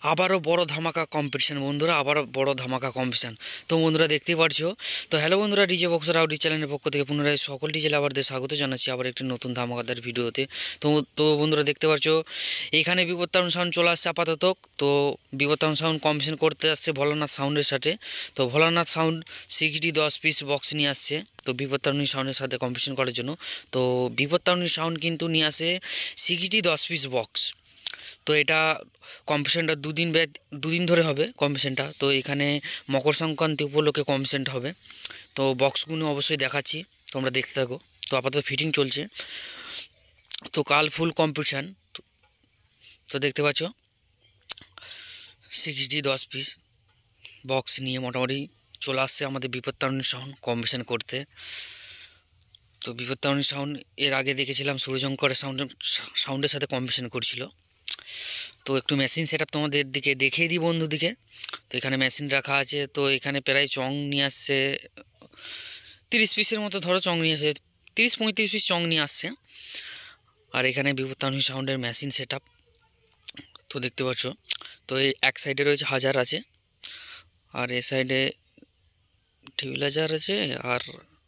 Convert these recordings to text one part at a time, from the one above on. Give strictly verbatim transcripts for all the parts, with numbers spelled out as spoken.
আবারও বড় ধামাকা কম্পিটিশন বন্ধুরা, আবারও বড় ধামাকা কম্পিটিশন। তো বন্ধুরা দেখতেই পারছো। তো হ্যালো বন্ধুরা, ডিজে বক্সার আউডি চ্যানেলের পক্ষ থেকে পুনরায় সকল ডিজে লাভারদের স্বাগত জানাচ্ছি আবার একটি নতুন ধামাকাদার ভিডিওতে। তো তো বন্ধুরা দেখতে পারছো এখানে বিপত্তারণ সাউন্ড চলে আসছে আপাতত। তো বিপত্তারণ সাউন্ড কম্পিটিশন করতে আসছে ভোলানাথ সাউন্ডের সাথে। তো ভোলানাথ সাউন্ড সিক্স ডি দশ পিস বক্স নিয়ে আসছে তো বিপত্তারণী সাউন্ডের সাথে কম্পিটিশন করার জন্য। তো বিপত্তারণী সাউন্ড কিন্তু নিয়ে আসে সিক্স ডি দশ পিস বক্স। তো এটা কম্পিটিশনটা দুদিন দুদিন ধরে হবে কম্পিটিশনটা। তো এখানে মকর সংক্রান্তি উপলক্ষে কম্পিটিশনটা হবে। তো বক্সগুলো অবশ্যই দেখাচ্ছি, তোমরা দেখতে থাকো। তো আপাতত ফিটিং চলছে। তো কাল ফুল কম্পিটিশান। তো দেখতে পাচ্ছ সিক্স ডি দশ পিস বক্স নিয়ে মোটামুটি চলে আসছে আমাদের বিপত্তারণী সাউন্ড কম্পিটিশান করতে। তো বিপত্তারণী সাউন্ড এর আগে দেখেছিলাম সূর্যঙ্করের সাউন্ড সাউন্ডের সাথে কম্পিটিশান করছিল। তো একটু মেশিন সেট আপ তোমাদের দিকে দেখিয়ে দিই বন্ধুদিকে। তো এখানে মেশিন রাখা আছে। তো এখানে প্রায় চং নিয়ে আসছে তিরিশ পিসের মতো, ধরো চং নিয়ে আসছে তিরিশ পঁয়ত্রিশ পিস চং নিয়ে আসছে। আর এখানে বিপত্তারণী সাউন্ডের মেশিন সেট আপ তো দেখতে পাচ্ছ। তো এই এক সাইডে রয়েছে হাজার আছে, আর এ সাইডে টিউল হাজার আছে। আর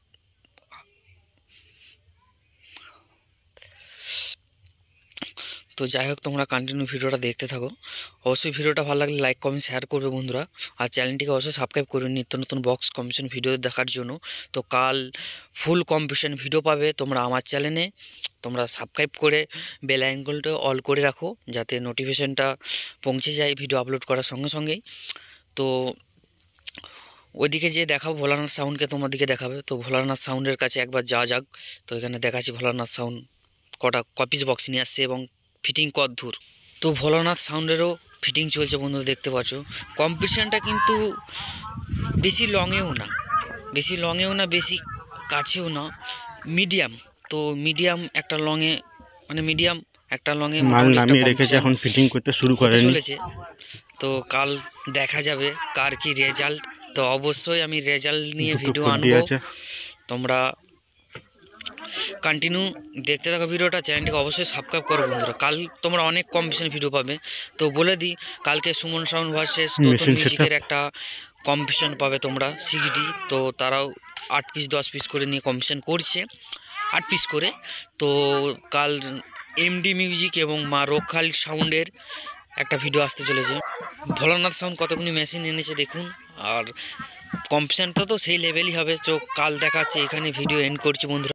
তো যাই হোক, তোমরা কন্টিনিউ ভিডিওটা দেখতে থাকো। অবশ্যই ভিডিওটা ভালো লাগলে লাইক কমেন্ট শেয়ার করবে বন্ধুরা। আর চ্যানেলটিকে অবশ্যই সাবস্ক্রাইব করবে নিত্য নতুন বক্স কম্পিটিশন ভিডিও দেখার জন্য। তো কাল ফুল কম্পিটিশন ভিডিও পাবে তোমরা আমার চ্যানেলে। তোমরা সাবস্ক্রাইব করে বেল আইকনটা অল করে রাখো, যাতে নোটিফিকেশনটা পৌঁছে যায় ভিডিও আপলোড করার সঙ্গে সঙ্গেই। তো ওইদিকে যে দেখাবো ভোলানাথ সাউন্ডকে তোমাদেরকে দেখাবে। তো ভোলানাথ সাউন্ডের কাছে একবার যা যাক। তো এখানে দেখাচ্ছি ভোলানাথ সাউন্ড কটা কপিস বক্স নিয়ে আসছে এবং ফিটিং কত দূর। তো ভোলানাথ সাউন্ডেরও ফিটিং চলছে বন্ধুরা, দেখতে পাচ্ছ। কম্পিটিশানটা কিন্তু বেশি লংয়েও না, বেশি লংয়েও না বেশি কাছেও না, মিডিয়াম। তো মিডিয়াম একটা লংয়ে, মানে মিডিয়াম একটা লংয়ে মাল নামিয়ে রেখেছে, এখন ফিটিং করতে শুরু করে চলেছে। তো কাল দেখা যাবে কার কি রেজাল্ট। তো অবশ্যই আমি রেজাল্ট নিয়ে ভিডিও আনবো, তোমরা কন্টিনিউ দেখতে থাকো ভিডিওটা। চ্যানেলটিকে অবশ্যই সাবস্ক্রাইব করো বন্ধুরা। কাল তোমরা অনেক কম্পিটিশন ভিডিও পাবে। তো বলে দিই, কালকে সুমন সাউন্ড ভার্সেস তোতন মিউজিকের একটা কম্পিটিশন পাবে তোমরা সিক্স ডি। তো তারাও আট পিস দশ পিস করে নিয়ে কম্পিটিশন করছে, আট পিস করে। তো কাল এমডি মিউজিক এবং মা রক্ষাল সাউন্ডের একটা ভিডিও আসতে চলেছে। ভোলানাথ সাউন্ড কতগুলি মেশিন এনেছে দেখুন। আর কম্পিটিশনটা তো সেই লেভেলই হবে। তো কাল দেখাচ্ছে। এখানে ভিডিও এন্ড করছি বন্ধুরা।